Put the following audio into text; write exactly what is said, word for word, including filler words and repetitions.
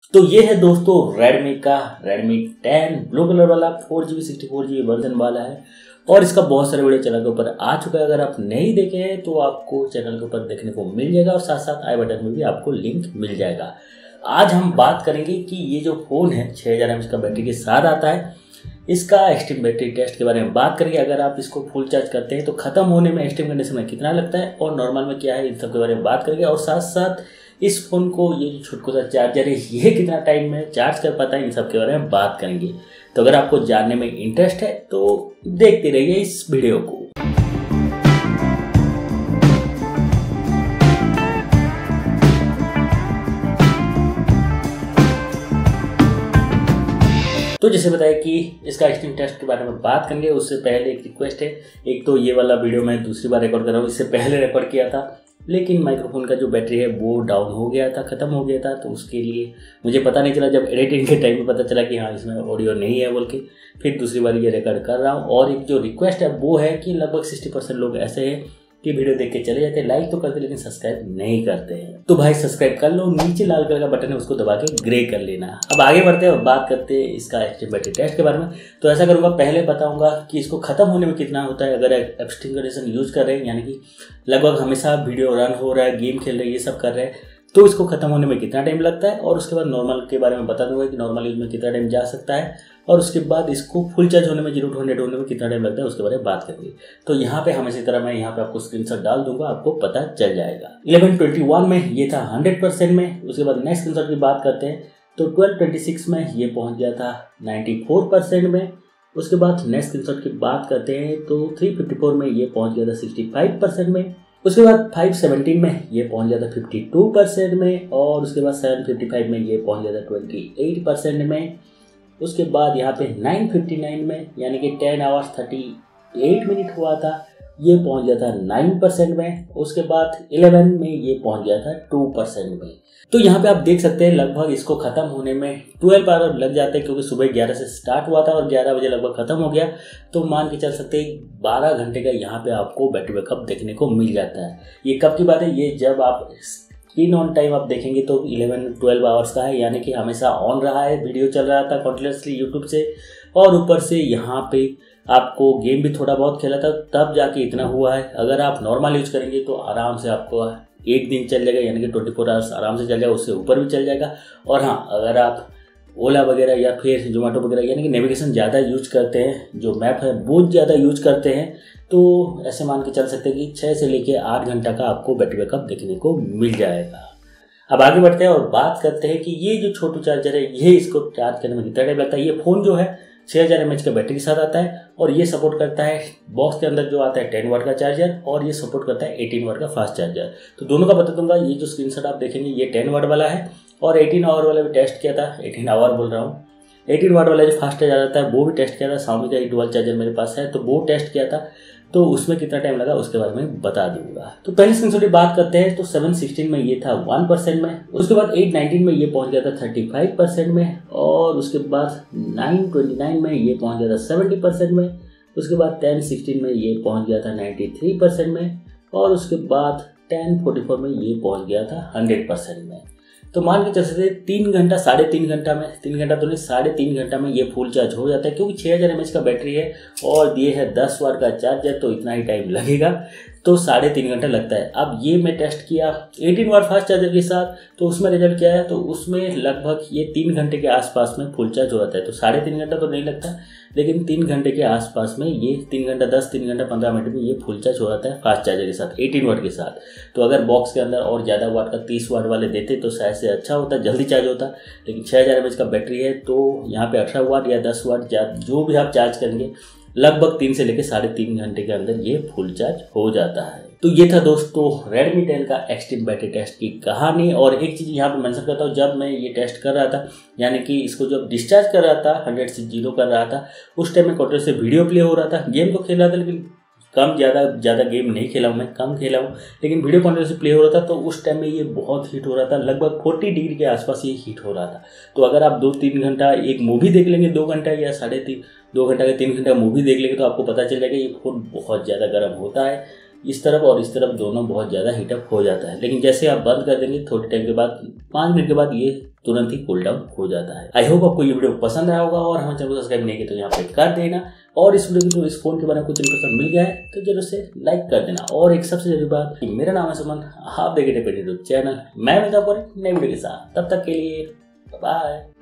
तो ये है दोस्तों Redmi का Redmi टेन ब्लू कलर वाला four G B sixty four G B version वाला है और इसका बहुत सारे वीडियो चैनल के ऊपर आ चुका है। अगर आप नहीं देखे हैं तो आपको चैनल के ऊपर देखने को मिल जाएगा और साथ साथ आई बटन में भी आपको लिंक मिल जाएगा। आज हम बात करेंगे कि ये जो फ़ोन है छः हज़ार एम एच का बैटरी के साथ आता है, इसका एक्सट्रीम बैटरी टेस्ट के बारे में बात करेंगे। अगर आप इसको फुल चार्ज करते हैं तो ख़त्म होने में एक्सट्रीम कंडीशन में कितना लगता है और नॉर्मल में क्या है, इन सब के बारे में बात करेंगे। और साथ साथ इस फ़ोन को ये जो छोटू सा चार्जर है ये कितना टाइम में चार्ज कर पाता है, इन सब के बारे में बात करेंगे। तो अगर आपको जानने में इंटरेस्ट है तो देखते रहिए इस वीडियो को। तो जैसे बताया कि इसका एक्सट्रीम टेस्ट के बारे में बात करेंगे, उससे पहले एक रिक्वेस्ट है। एक तो ये वाला वीडियो मैं दूसरी बार रिकॉर्ड कर रहा हूँ, इससे पहले रिकॉर्ड किया था लेकिन माइक्रोफोन का जो बैटरी है वो डाउन हो गया था, ख़त्म हो गया था। तो उसके लिए मुझे पता नहीं चला, जब एडिटिंग के टाइम में पता चला कि हाँ इसमें ऑडियो नहीं है बोल के फिर दूसरी बार ये रिकॉर्ड कर रहा हूँ। और एक जो रिक्वेस्ट है वो है कि लगभग सिक्सटी परसेंट लोग ऐसे हैं कि वीडियो देख के चले जाते हैं, लाइक तो करते लेकिन सब्सक्राइब नहीं करते हैं। तो भाई सब्सक्राइब कर लो, नीचे लाल कलर का बटन है उसको दबा के ग्रे कर लेना। अब आगे बढ़ते हैं और बात करते हैं इसका एक्सट्रीम बैटरी टेस्ट के बारे में। तो ऐसा करूँगा, पहले बताऊँगा कि इसको ख़त्म होने में कितना होता है अगर एक्सट्रीम कंडीशन यूज़ कर रहे हैं, यानी कि लगभग हमेशा वीडियो रन हो रहा है, गेम खेल रहे हैं, ये सब कर रहे हैं, तो इसको ख़त्म होने में कितना टाइम लगता है। और उसके बाद नॉर्मल के बारे में बता दूंगा कि नॉर्मल यूज में कितना टाइम जा सकता है। और उसके बाद इसको फुल चार्ज होने में जीरो टू हंड्रेड होने में कितना टाइम लगता है उसके बारे में बात करेंगे। तो यहाँ पे हमेशा तरह मैं यहाँ पे आपको स्क्रीनशॉट डाल दूंगा, आपको पता चल जाएगा। इलेवन ट्वेंटी वन में ये था हंड्रेड परसेंट में। उसके बाद नेक्स्ट स्क्रीनशॉट की बात करते हैं तो ट्वेल्व ट्वेंटी सिक्स में ये पहुँच गया था नाइन्टी फोर परसेंट में। उसके बाद नेक्स्ट स्क्रीनशॉट की बात करते हैं तो थ्री फिफ्टी फोर में ये पहुँच गया था सिक्सटी फाइव परसेंट में। उसके बाद फाइव सेवनटीन में ये पहुंच गया था फिफ्टी टू परसेंट में। और उसके बाद सेवन फिफ्टी फाइव में ये पहुंच गया था ट्वेंटी एट परसेंट में। उसके बाद यहाँ पे नाइन फिफ्टी नाइन में यानी कि ten hours thirty eight minute हुआ था, ये पहुंच गया था नाइन परसेंट में। उसके बाद इलेवन में ये पहुंच गया था टू परसेंट में। तो यहाँ पे आप देख सकते हैं लगभग इसको ख़त्म होने में ट्वेल्व आवर लग जाते हैं, क्योंकि सुबह ग्यारह से स्टार्ट हुआ था और ग्यारह बजे लगभग ख़त्म हो गया। तो मान के चल सकते हैं बारह घंटे का यहाँ पे आपको बैटरी बैकअप देखने को मिल जाता है। ये कब की बात है, ये जब आप इन ऑन टाइम आप देखेंगे तो इलेवन ट्वेल्व आवर्स का है, यानी कि हमेशा ऑन रहा है, वीडियो चल रहा था कंटिन्यूसली यूट्यूब से। और ऊपर से यहाँ पे आपको गेम भी थोड़ा बहुत खेला था, तब जाके इतना हुआ है। अगर आप नॉर्मल यूज़ करेंगे तो आराम से आपको एक दिन चल जाएगा, यानी कि ट्वेंटी फोर आवर्स आराम से चल जाएगा, उससे ऊपर भी चल जाएगा। और हाँ, अगर आप ओला वगैरह या फिर जोमेटो वगैरह यानी कि नेविगेशन ज़्यादा यूज करते हैं, जो मैप है वो ज़्यादा यूज करते हैं, तो ऐसे मान के चल सकते हैं कि छः से लेकर आठ घंटा का आपको बैटरी बैकअप देखने को मिल जाएगा। अब आगे बढ़ते हैं और बात करते हैं कि ये जो छोटू चार्जर है ये इसको चार्ज करने में कितना टाइम लगता है। ये फ़ोन जो है छः हज़ार एम एच का बैटरी के साथ आता है और ये सपोर्ट करता है, बॉक्स के अंदर जो आता है टेन वाट का चार्जर और ये सपोर्ट करता है एटीन वाट का फास्ट चार्जर। तो दोनों का बता दूंगा। ये जो स्क्रीनशॉट आप देखेंगे ये टेन वाट वाला है और एटीन आवर वाला भी टेस्ट किया था, एटीन आवर बोल रहा हूँ, एटीन वाट वाला जो फास्ट चार्जर आता है वो भी टेस्ट किया था। Xiaomi का डुअल चार्जर मेरे पास है तो वो टेस्ट किया था, तो उसमें कितना टाइम लगा उसके बारे में बता दूंगा। तो पहले स्क्रीनशॉट की बात करते हैं तो सेवन सिक्सटीन में ये था वन परसेंट में। उसके बाद एट नाइनटीन में ये पहुंच गया था थर्टी फाइव परसेंट में। और उसके बाद नाइन ट्वेंटी नाइन में ये पहुंच गया था सेवेंटी परसेंट में। उसके बाद टेन सिक्सटीन में ये पहुंच गया था नाइन्टी थ्री परसेंट में। और उसके बाद टेन फोर्टी फोर में ये पहुंच गया था हंड्रेड परसेंट में। तो मान के चल सकते तीन घंटा साढ़े तीन घंटा में, तीन घंटा तो नहीं साढ़े तीन घंटा में ये फुल चार्ज हो जाता है, क्योंकि छः हज़ार एम एच का बैटरी है और ये है दस वाट का चार्जर, तो इतना ही टाइम लगेगा, तो साढ़े तीन घंटा लगता है। अब ये मैं टेस्ट किया एटीन वाट फास्ट चार्जर के साथ, तो उसमें रिजल्ट क्या है, तो उसमें लगभग ये तीन घंटे के आसपास में फुल चार्ज हो जाता है। तो साढ़े तीन घंटा तो नहीं लगता, लेकिन तीन घंटे के आसपास में ये तीन घंटा दस तीन घंटा पंद्रह मिनट में ये फुल चार्ज हो जाता है फास्ट चार्जर के साथ, एटीन वाट के साथ। तो अगर बॉक्स के अंदर और ज़्यादा वाट का तीस वाट वाले देते तो शायद से अच्छा होता, जल्दी चार्ज होता। लेकिन छः हज़ार एम एच का बैटरी है तो यहाँ पे अठारह वाट या दस वाट जो भी आप चार्ज करेंगे लगभग तीन से लेकर साढ़े तीन घंटे के अंदर ये फुल चार्ज हो जाता है। तो ये था दोस्तों Redmi टेन का एक्सट्रीम बैटरी टेस्ट की कहानी। और एक चीज़ यहाँ पे मेंशन करता हूँ, जब मैं ये टेस्ट कर रहा था, यानी कि इसको जब डिस्चार्ज कर रहा था हंड्रेड से जीरो कर रहा था, उस टाइम में कंटिन्यू से वीडियो प्ले हो रहा था, गेम तो खेल रहा था लेकिन कम ज़्यादा ज़्यादा गेम नहीं खेला हूँ मैं, कम खेला हूँ, लेकिन वीडियो कंटिन्यू से प्ले हो रहा था। तो उस टाइम में ये बहुत हीट हो रहा था, लगभग फोर्टी डिग्री के आसपास ये हीट हो रहा था। तो अगर आप दो तीन घंटा एक मूवी देख लेंगे, दो घंटा या साढ़े तीन दो घंटा का तीन घंटा मूवी देख लेंगे, तो आपको पता चल जाएगा ये फ़ोन बहुत ज़्यादा गर्म होता है। इस तरफ और इस तरफ दोनों बहुत ज़्यादा हीटअप हो जाता है। लेकिन जैसे आप बंद कर देंगे थोड़े टाइम के बाद, पाँच मिनट के बाद ये तुरंत ही कूल डाउन हो जाता है। आई होप आपको ये वीडियो पसंद आया होगा और हमारे चैनल को सब्सक्राइब नहीं किया तो यहाँ पे कर देना। और इस वीडियो की जो इस फोन के बारे में कुछ इन्फॉर्मेशन मिल गया है तो जरूर से लाइक कर देना। और एक सबसे जरूरी बात, मेरा नाम है सुमन, आप देख रहे यूट्यूब चैनल। मैं मिलता हूँ नई वीडियो के साथ, तब तक के लिए बाय।